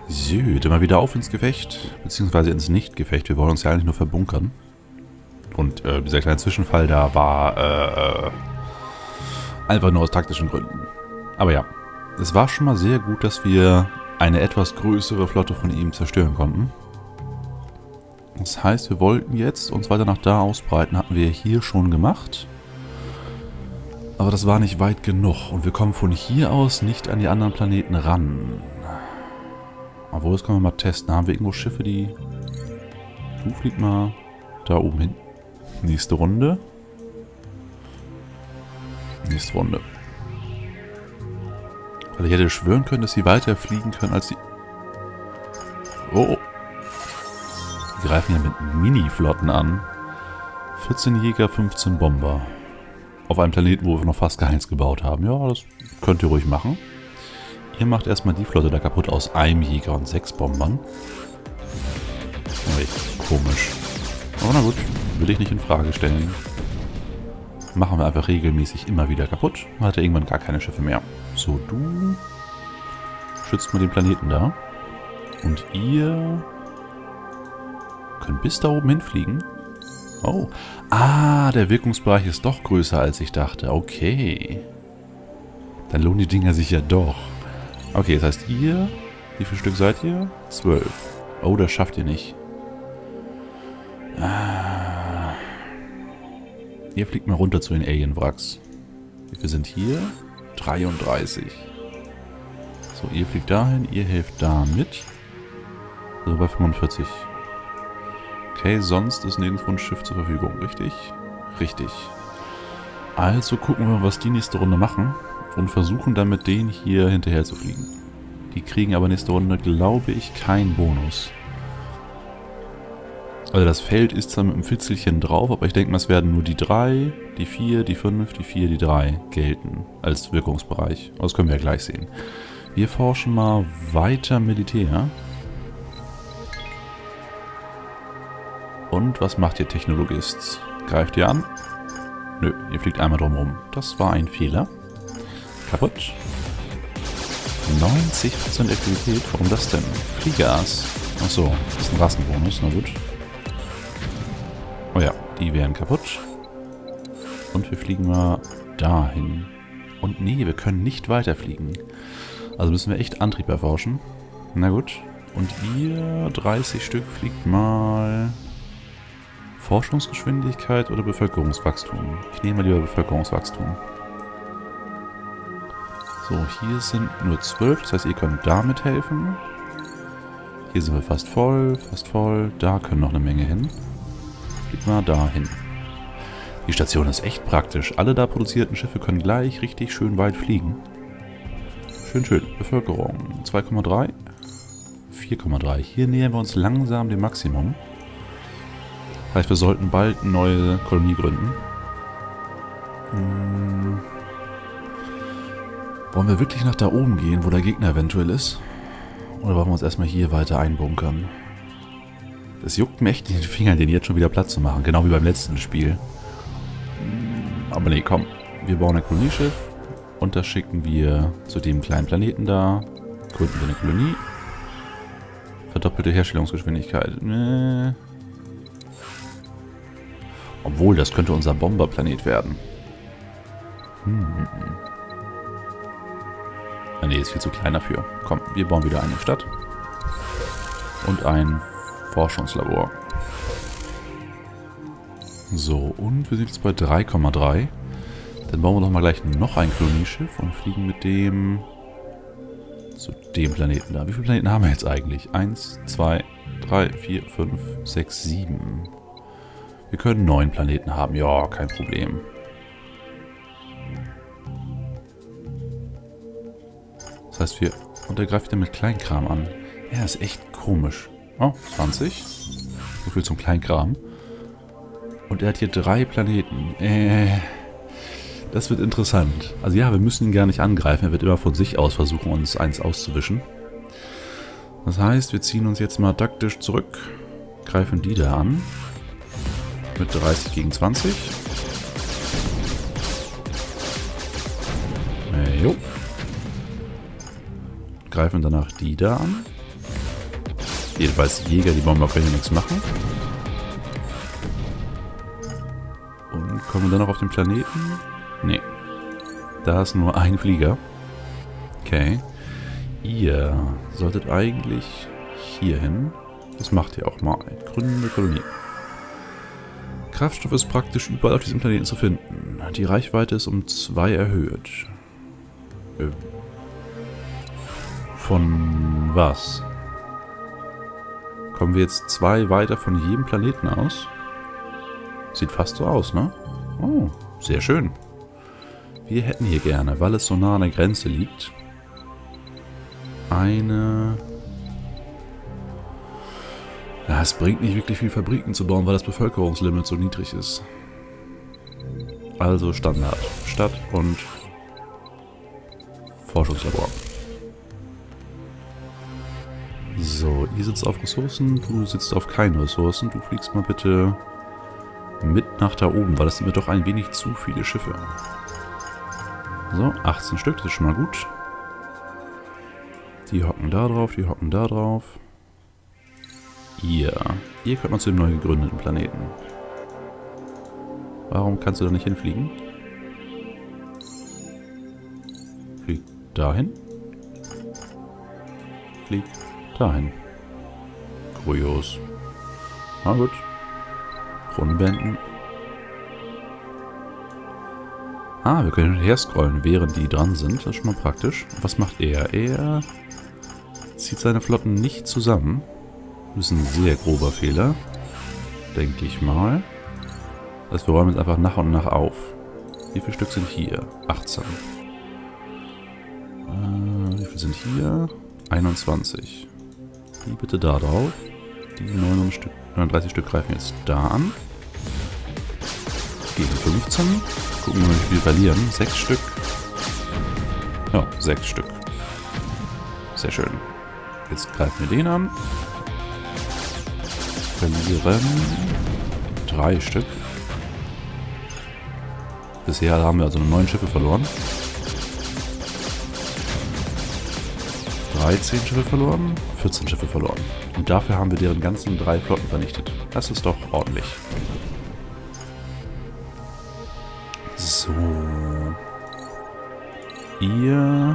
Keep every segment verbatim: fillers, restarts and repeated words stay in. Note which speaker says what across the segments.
Speaker 1: So, dann mal wieder auf ins Gefecht, beziehungsweise ins Nicht-Gefecht. Wir wollen uns ja eigentlich nur verbunkern. Und äh, dieser kleine Zwischenfall da war äh, äh, einfach nur aus taktischen Gründen. Aber ja, es war schon mal sehr gut, dass wir eine etwas größere Flotte von ihm zerstören konnten. Das heißt, wir wollten jetzt uns weiter nach da ausbreiten, hatten wir hier schon gemacht. Aber das war nicht weit genug und wir kommen von hier aus nicht an die anderen Planeten ran. Obwohl, das können wir mal testen. Haben wir irgendwo Schiffe, die... Du flieg mal da oben hin. Nächste Runde. Nächste Runde. Weil ich hätte schwören können, dass sie weiter fliegen können als die... Oh. Die greifen ja mit Mini-Flotten an. vierzehn Jäger, fünfzehn Bomber. Auf einem Planeten, wo wir noch fast keins gebaut haben. Ja, das könnt ihr ruhig machen. Ihr macht erstmal die Flotte da kaputt aus einem Jäger und sechs Bombern. Echt komisch. Aber na gut, will ich nicht in Frage stellen. Machen wir einfach regelmäßig immer wieder kaputt. Man hat ja irgendwann gar keine Schiffe mehr. So, du schützt mal den Planeten da. Und ihr könnt bis da oben hinfliegen. Oh. Ah, der Wirkungsbereich ist doch größer, als ich dachte. Okay. Dann lohnen die Dinger sich ja doch. Okay, das heißt ihr, wie viele Stück seid ihr? Zwölf. Oh, das schafft ihr nicht. Ah. Ihr fliegt mal runter zu den Alien-Wracks. Wie viele sind hier? dreiunddreißig. So, ihr fliegt dahin, ihr helft da mit. Also bei fünfundvierzig. Okay, sonst ist nirgendwo ein Schiff zur Verfügung, richtig? Richtig. Also gucken wir mal, was die nächste Runde machen. Und versuchen dann mit denen hier hinterher zu fliegen. Die kriegen aber nächste Runde, glaube ich, keinen Bonus. Also das Feld ist zwar mit einem Fitzelchen drauf, aber ich denke mal, es werden nur die drei, die vier, die fünf, die vier, die drei gelten als Wirkungsbereich. Das können wir ja gleich sehen. Wir forschen mal weiter Militär. Und was macht ihr Technologist? Greift ihr an? Nö, ihr fliegt einmal drumherum. Das war ein Fehler. Kaputt. neunzig Prozent Aktivität. Warum das denn? Fliegeras. Achso, das ist ein Rassenbonus. Na gut. Oh ja, die wären kaputt. Und wir fliegen mal dahin. Und nee, wir können nicht weiterfliegen. Also müssen wir echt Antrieb erforschen. Na gut. Und ihr dreißig Stück fliegt mal... Forschungsgeschwindigkeit oder Bevölkerungswachstum? Ich nehme mal lieber Bevölkerungswachstum. So, hier sind nur zwölf, das heißt, ihr könnt damit helfen. Hier sind wir fast voll, fast voll. Da können noch eine Menge hin. Geht mal dahin. Die Station ist echt praktisch. Alle da produzierten Schiffe können gleich richtig schön weit fliegen. Schön, schön. Bevölkerung zwei Komma drei. vier Komma drei. Hier nähern wir uns langsam dem Maximum. Das heißt, wir sollten bald eine neue Kolonie gründen. Hm. Wollen wir wirklich nach da oben gehen, wo der Gegner eventuell ist? Oder wollen wir uns erstmal hier weiter einbunkern? Das juckt mir echt in den Fingern, den jetzt schon wieder platt zu machen. Genau wie beim letzten Spiel. Aber nee, komm. Wir bauen ein Kolonieschiff. Und das schicken wir zu dem kleinen Planeten da. Gründen wir eine Kolonie. Verdoppelte Herstellungsgeschwindigkeit. Nee. Obwohl, das könnte unser Bomberplanet werden. Hm. Ah, nee, ist viel zu klein dafür. Komm, wir bauen wieder eine Stadt. Und ein Forschungslabor. So, und wir sind jetzt bei drei Komma drei. Dann bauen wir doch mal gleich noch ein Kolonieschiff und fliegen mit dem zu dem Planeten da. Wie viele Planeten haben wir jetzt eigentlich? Eins, zwei, drei, vier, fünf, sechs, sieben. Wir können neun Planeten haben. Ja, kein Problem. Das heißt, wir... Und er greift dann mit Kleinkram an. Ja, ist echt komisch. Oh, zwanzig. So viel zum Kleinkram. Und er hat hier drei Planeten. Äh, das wird interessant. Also ja, wir müssen ihn gar nicht angreifen. Er wird immer von sich aus versuchen, uns eins auszuwischen. Das heißt, wir ziehen uns jetzt mal taktisch zurück. Greifen die da an. Mit dreißig gegen zwanzig. Äh, jo. Greifen danach die da an. Jedenfalls Jäger, die Bomber können hier nichts machen. Und kommen wir dann noch auf den Planeten? Nee. Da ist nur ein Flieger. Okay. Ihr solltet eigentlich hier hin. Das macht ihr auch mal. Gründende Kolonie. Kraftstoff ist praktisch überall auf diesem Planeten zu finden. Die Reichweite ist um zwei erhöht. Äh, von was? Kommen wir jetzt zwei weiter von jedem Planeten aus? Sieht fast so aus, ne? Oh, sehr schön. Wir hätten hier gerne, weil es so nah an der Grenze liegt, eine... Ja, es bringt nicht wirklich viel Fabriken zu bauen, weil das Bevölkerungslimit so niedrig ist. Also Standard. Stadt und Forschungslabor. So, ihr sitzt auf Ressourcen, du sitzt auf keine Ressourcen. Du fliegst mal bitte mit nach da oben, weil das sind mir doch ein wenig zu viele Schiffe. So, achtzehn Stück, das ist schon mal gut. Die hocken da drauf, die hocken da drauf. Ihr. Ihr könnt mal zu dem neu gegründeten Planeten. Warum kannst du da nicht hinfliegen? Flieg dahin. Flieg dahin. Kurios. Na gut. Runden beenden. Ah, wir können hin und her scrollen, während die dran sind. Das ist schon mal praktisch. Was macht er? Er zieht seine Flotten nicht zusammen. Das ist ein sehr grober Fehler. Denke ich mal. Das heißt, wir räumen jetzt einfach nach und nach auf. Wie viele Stück sind hier? achtzehn. Äh, wie viele sind hier? einundzwanzig. Die bitte da drauf. Die neununddreißig Stück greifen jetzt da an. Gegen fünfzehn. Gucken wir mal, wie viel wir verlieren. sechs Stück. Ja, sechs Stück. Sehr schön. Jetzt greifen wir den an. Verlieren drei Stück. Bisher haben wir also nur neun Schiffe verloren. dreizehn Schiffe verloren, vierzehn Schiffe verloren. Und dafür haben wir deren ganzen drei Flotten vernichtet. Das ist doch ordentlich. So. Ihr...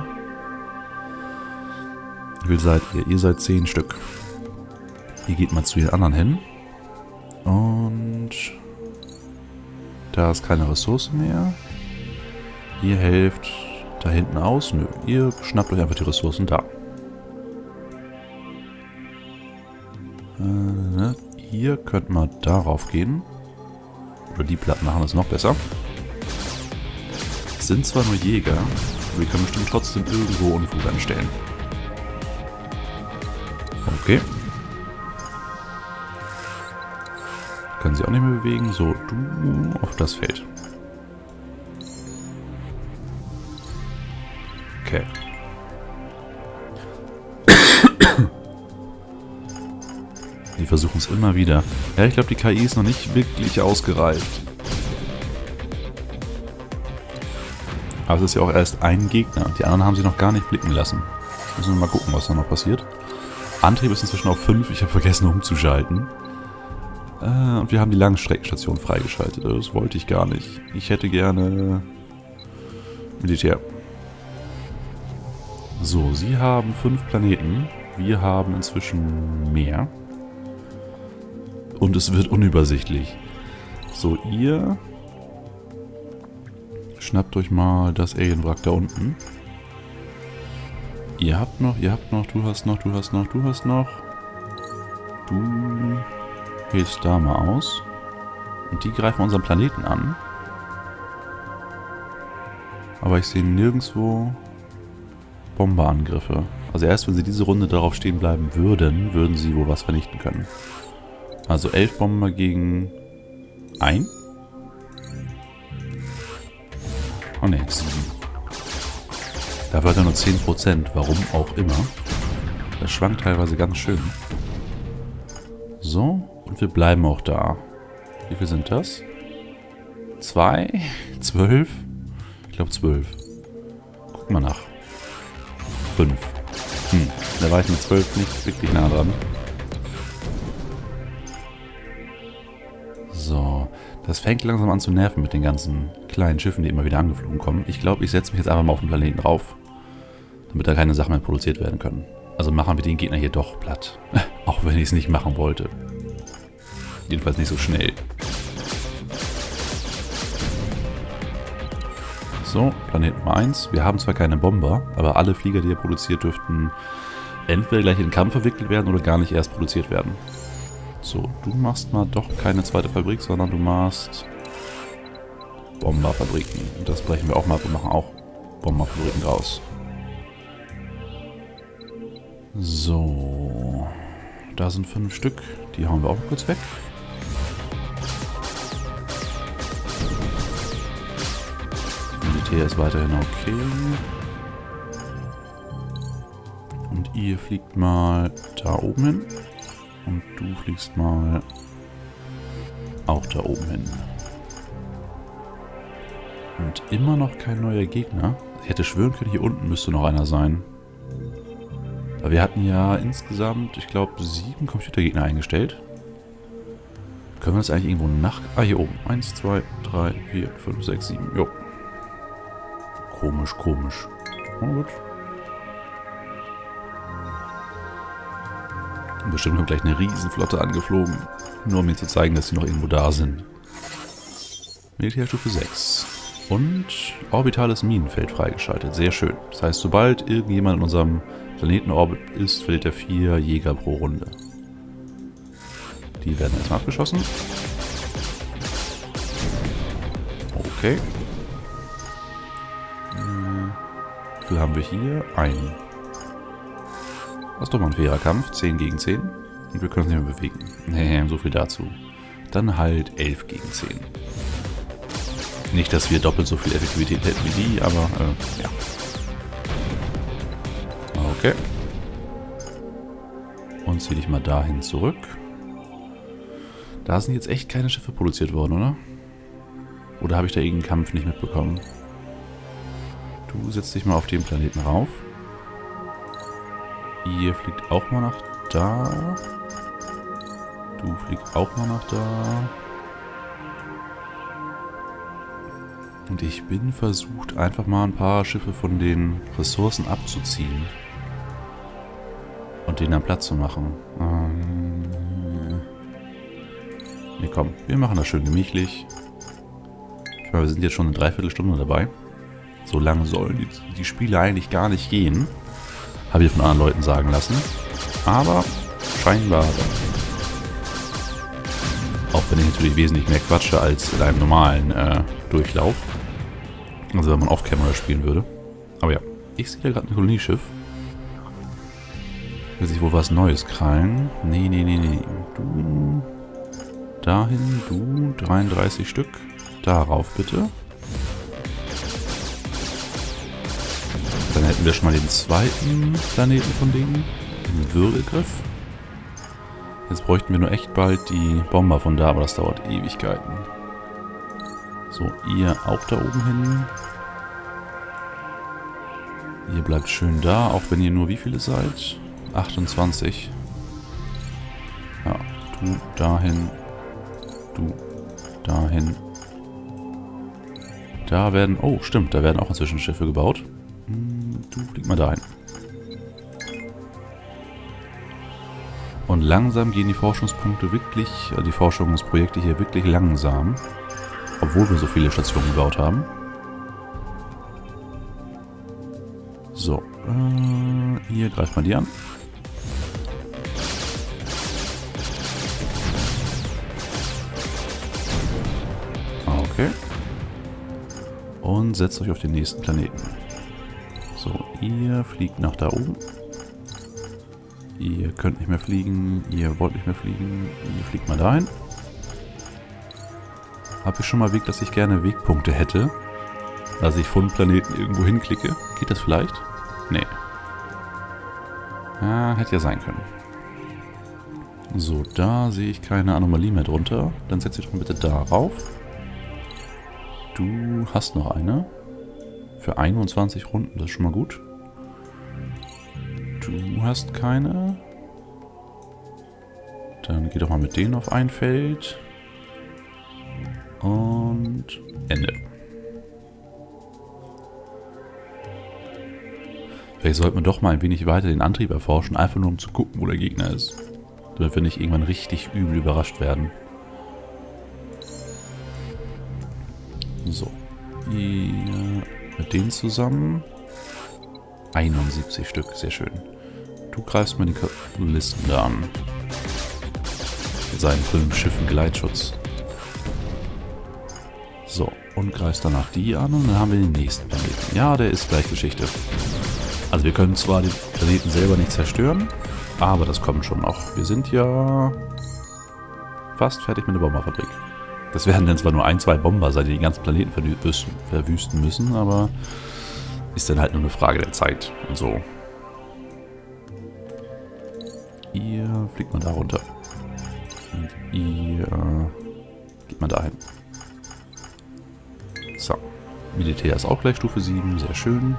Speaker 1: Wie viel seid ihr? Ihr seid zehn Stück. Ihr geht mal zu den anderen hin. Und... Da ist keine Ressource mehr. Ihr helft da hinten aus. Nö, ihr schnappt euch einfach die Ressourcen da. Äh, ihr könnt mal darauf gehen. Oder die Platten machen das noch besser. Es sind zwar nur Jäger, aber wir können bestimmt trotzdem irgendwo Unfug anstellen. Okay. Können sie auch nicht mehr bewegen. So, du auf das Feld. Okay. Die versuchen es immer wieder. Ja, ich glaube, die K I ist noch nicht wirklich ausgereift. Aber es ist ja auch erst ein Gegner. Die anderen haben sie noch gar nicht blicken lassen. Müssen wir mal gucken, was da noch passiert. Antrieb ist inzwischen auf fünf. Ich habe vergessen umzuschalten. Äh, und wir haben die Langstreckenstation freigeschaltet. Das wollte ich gar nicht. Ich hätte gerne Militär. So, sie haben fünf Planeten. Wir haben inzwischen mehr. Und es wird unübersichtlich. So, ihr schnappt euch mal das Alienwrack da unten. Ihr habt noch, ihr habt noch, du hast noch, du hast noch, du hast noch. Du hilfst da mal aus. Und die greifen unseren Planeten an. Aber ich sehe nirgendwo Bomberangriffe. Also erst wenn sie diese Runde darauf stehen bleiben würden, würden sie wohl was vernichten können. Also elf Bomber gegen ein. Oh ne, sieben. Dafür hat er nur zehn Prozent, warum auch immer. Das schwankt teilweise ganz schön. So, und wir bleiben auch da. Wie viel sind das? Zwei? Zwölf? Ich glaube zwölf. Guck mal nach. Fünf. Hm, da war ich mit zwölf nicht wirklich nah dran. Das fängt langsam an zu nerven mit den ganzen kleinen Schiffen, die immer wieder angeflogen kommen. Ich glaube, ich setze mich jetzt einfach mal auf den Planeten rauf, damit da keine Sachen mehr produziert werden können. Also machen wir den Gegner hier doch platt. Auch wenn ich es nicht machen wollte. Jedenfalls nicht so schnell. So, Planet Nummer eins. Wir haben zwar keine Bomber, aber alle Flieger, die er produziert, dürften entweder gleich in den Kampf verwickelt werden oder gar nicht erst produziert werden. So, du machst mal doch keine zweite Fabrik, sondern du machst Bomberfabriken. Und das brechen wir auch mal. Wir machen auch Bomberfabriken draus. So, da sind fünf Stück. Die hauen wir auch kurz weg. Militär ist weiterhin okay. Und ihr fliegt mal da oben hin. Und du fliegst mal auch da oben hin. Und immer noch kein neuer Gegner. Ich hätte schwören können, hier unten müsste noch einer sein. Aber wir hatten ja insgesamt, ich glaube, sieben Computergegner eingestellt. Können wir das eigentlich irgendwo nach... Ah, hier oben. Eins, zwei, drei, vier, fünf, sechs, sieben. Jo. Komisch, komisch. Oh, gut. Und bestimmt kommt gleich eine Riesenflotte angeflogen. Nur um mir zu zeigen, dass sie noch irgendwo da sind. Militärstufe sechs. Und orbitales Minenfeld freigeschaltet. Sehr schön. Das heißt, sobald irgendjemand in unserem Planetenorbit ist, verliert er vier Jäger pro Runde. Die werden erstmal abgeschossen. Okay. Wie viel haben wir hier? Einen. Das ist doch mal ein fairer Kampf. zehn gegen zehn. Und wir können uns nicht mehr bewegen. Nee, so viel dazu. Dann halt elf gegen zehn. Nicht, dass wir doppelt so viel Effektivität hätten wie die, aber äh, ja. Okay. Und zieh dich mal dahin zurück. Da sind jetzt echt keine Schiffe produziert worden, oder? Oder habe ich da irgendeinen Kampf nicht mitbekommen? Du setzt dich mal auf den Planeten rauf. Ihr fliegt auch mal nach da. Du fliegst auch mal nach da. Und ich bin versucht, einfach mal ein paar Schiffe von den Ressourcen abzuziehen. Und denen dann Platz zu machen. Ähm ne, komm, wir machen das schön gemächlich. Ich meine, wir sind jetzt schon eine Dreiviertelstunde dabei. So lange sollen die, die Spiele eigentlich gar nicht gehen. Habe ich von anderen Leuten sagen lassen. Aber scheinbar. Auch wenn ich natürlich wesentlich mehr quatsche als in einem normalen äh, Durchlauf. Also wenn man Off-Camera spielen würde. Aber ja, ich sehe da gerade ein Kolonieschiff. Will sich wohl was Neues krallen. Nee, nee, nee, nee. Du. Dahin, du. dreiunddreißig Stück. Darauf bitte. Dann hätten wir schon mal den zweiten Planeten von denen. Den Würgegriff. Jetzt bräuchten wir nur echt bald die Bomber von da, aber das dauert Ewigkeiten. So, ihr auch da oben hin. Ihr bleibt schön da, auch wenn ihr nur wie viele seid? achtundzwanzig. Ja, du dahin. Du dahin. Da werden... Oh, stimmt, da werden auch inzwischen Schiffe gebaut. Du flieg mal dahin. Und langsam gehen die Forschungspunkte wirklich, die Forschungsprojekte hier wirklich langsam. Obwohl wir so viele Stationen gebaut haben. So, äh, hier greift mal die an. Okay. Und setzt euch auf den nächsten Planeten. So, ihr fliegt nach da oben. Ihr könnt nicht mehr fliegen. Ihr wollt nicht mehr fliegen. Ihr fliegt mal dahin. Habe ich schon mal Weg, dass ich gerne Wegpunkte hätte. Dass ich von Planeten irgendwo hinklicke. Geht das vielleicht? Nee. Ah, hätte ja sein können. So, da sehe ich keine Anomalie mehr drunter. Dann setz dich doch bitte darauf. Du hast noch eine. Für einundzwanzig Runden, das ist schon mal gut. Du hast keine. Dann geh doch mal mit denen auf ein Feld. Und Ende. Vielleicht sollten wir doch mal ein wenig weiter den Antrieb erforschen, einfach nur um zu gucken, wo der Gegner ist. Damit wir nicht irgendwann richtig übel überrascht werden. So. Hier mit denen zusammen. einundsiebzig Stück, sehr schön. Du greifst mal die Listen da an. Mit seinen fünf Schiffen Gleitschutz. So, und greifst danach die an und dann haben wir den nächsten Planeten. Ja, der ist gleich Geschichte. Also wir können zwar den Planeten selber nicht zerstören, aber das kommt schon noch. Wir sind ja fast fertig mit der Bomberfabrik. Das werden dann zwar nur ein, zwei Bomber sein, die den ganzen Planeten verwüsten müssen, aber ist dann halt nur eine Frage der Zeit und so. Ihr fliegt mal da runter. Und ihr geht mal dahin. So. Militär ist auch gleich Stufe sieben, sehr schön.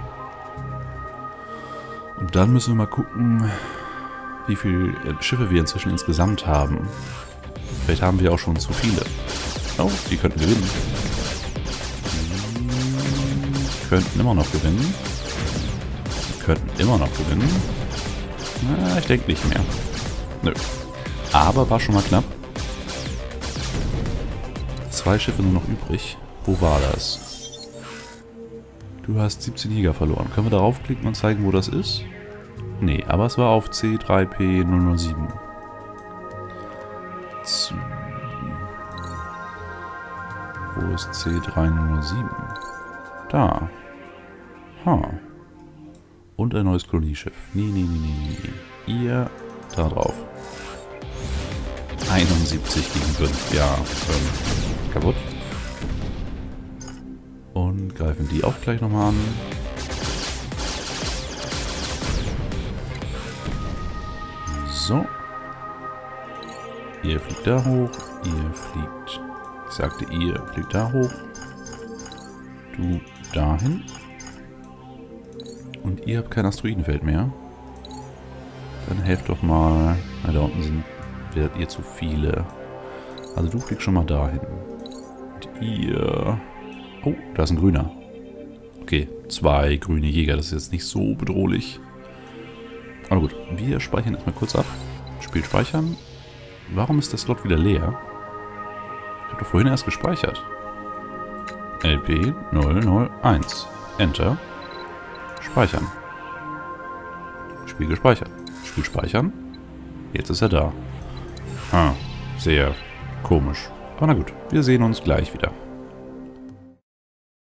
Speaker 1: Und dann müssen wir mal gucken, wie viele Schiffe wir inzwischen insgesamt haben. Vielleicht haben wir auch schon zu viele. Oh, die könnten gewinnen. Die könnten immer noch gewinnen. Die könnten immer noch gewinnen. Na, ich denke nicht mehr. Nö. Aber war schon mal knapp. Zwei Schiffe nur noch übrig. Wo war das? Du hast siebzehn Jäger verloren. Können wir darauf klicken und zeigen, wo das ist? Nee, aber es war auf C drei P null null sieben. Z Wo ist C drei null null sieben? Da. Ha. Und ein neues Kolonieschiff. Nee, nee, nee, nee, nee. Ihr da drauf. einundsiebzig gegen fünf. Ja, ähm, kaputt. Und greifen die auch gleich nochmal an. So. Ihr fliegt da hoch. Ihr fliegt... Ich sagte, ihr fliegt da hoch. Du dahin. Und ihr habt kein Asteroidenfeld mehr. Dann helft doch mal. Na, da unten sind werdet ihr zu viele. Also du fliegst schon mal dahin. Und ihr... Oh, da ist ein grüner. Okay, zwei grüne Jäger. Das ist jetzt nicht so bedrohlich. Aber gut, wir speichern erstmal kurz ab. Spiel speichern. Warum ist der Slot wieder leer? Ich habe doch vorhin erst gespeichert. L P null null eins. Enter. Speichern. Spiel gespeichert. Spiel speichern. Jetzt ist er da. Ah, sehr komisch. Aber na gut, wir sehen uns gleich wieder.